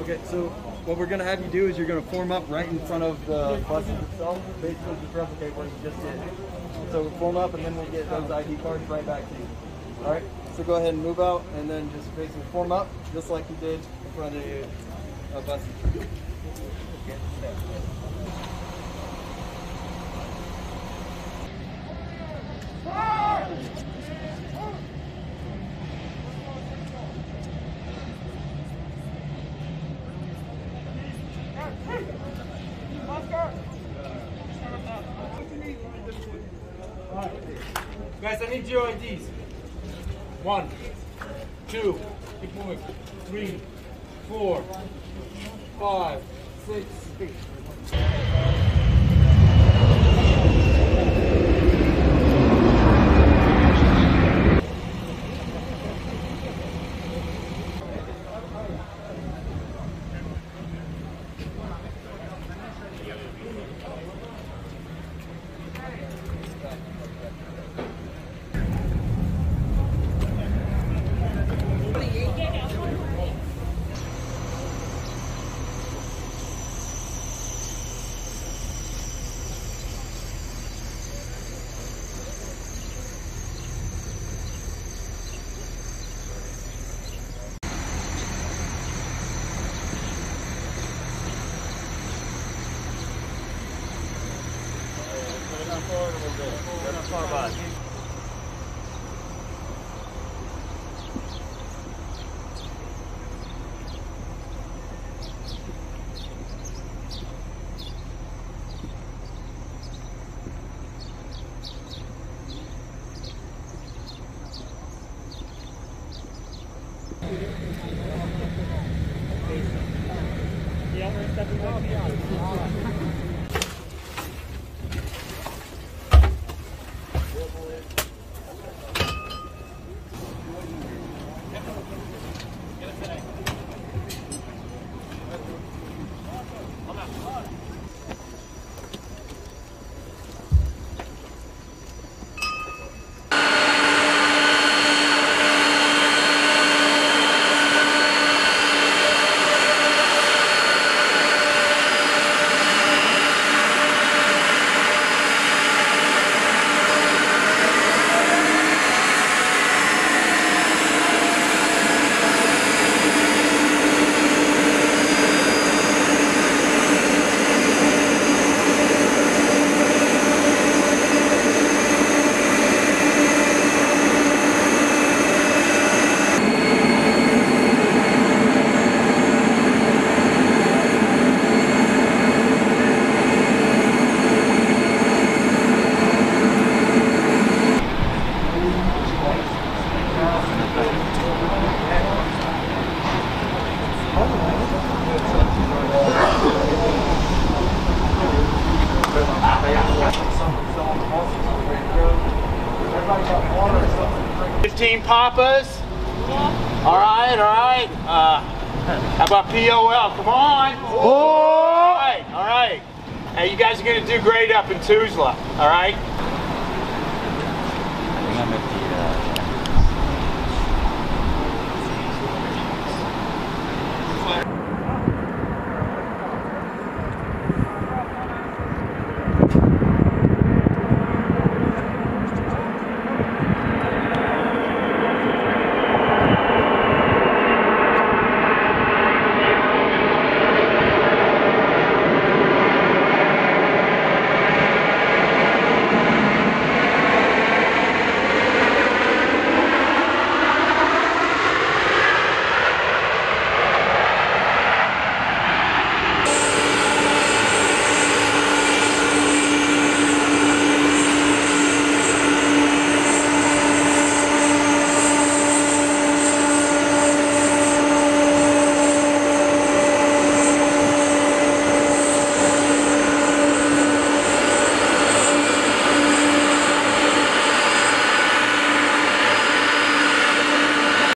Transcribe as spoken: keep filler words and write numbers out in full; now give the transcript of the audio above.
Okay, so what we're going to have you do is you're going to form up right in front of the buses itself, basically just replicate what you just did. So form up and then we'll get those I D cards right back to you. Alright, so go ahead and move out and then just basically form up just like you did in front of the uh, buses. Guys, I need your I Ds. One, two, keep moving. Three, four, five, six, eight. fifteen papas. All right, all right. Uh, how about P O L? Come on. All right, all right. Hey, you guys are going to do great up in Tuzla. All right.